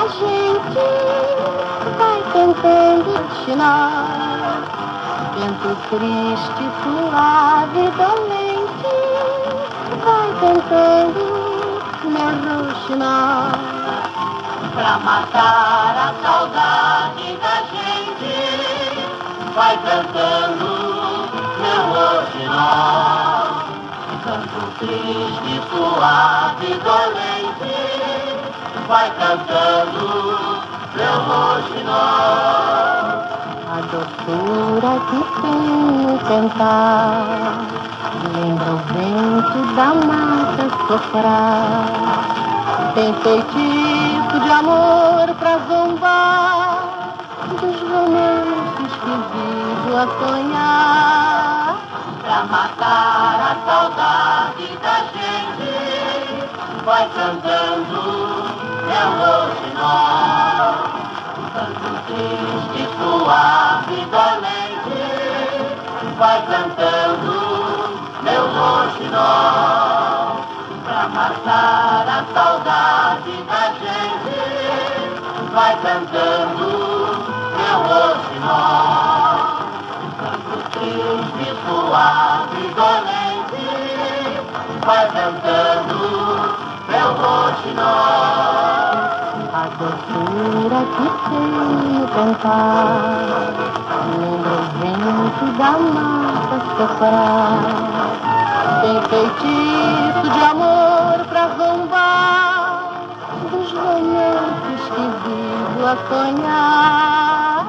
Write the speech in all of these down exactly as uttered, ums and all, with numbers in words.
a gente vai cantando xinó, vento triste, suave, dolente, vai cantando meu rouxinol. Pra matar a saudade da gente, vai cantando meu rouxinol. Canto triste, suave, dolente, vai cantando meu rouxinol. A doçura que tem no cantar lembra o vento da mata soprar. Tem feitiço de amor pra zombar dos romances que vivo a sonhar. Pra matar a saudade da gente, vai cantando meu rouxinol. Canto triste, suave, dolente, vai cantando meu rouxinol. Pra matar a saudade da gente, vai cantando meu rouxinol. Canto triste, suave, dolente, vai cantando meu rouxinol. A doçura que tem no cantar lembra o vento da mata soprar. Tem feitiço de amor pra zombar dos romances que vivo a sonhar.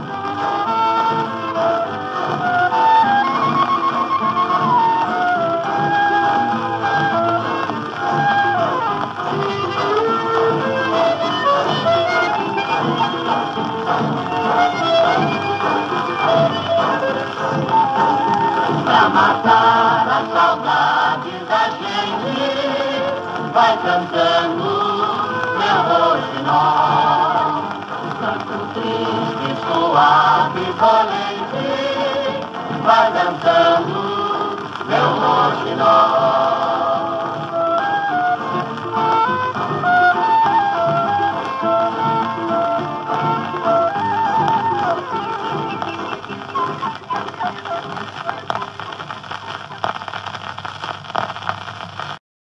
Pra matar a saudade da gente, vai cantando meu rouxinol. Canto triste, suave, dolente, vai cantando meu rouxinol.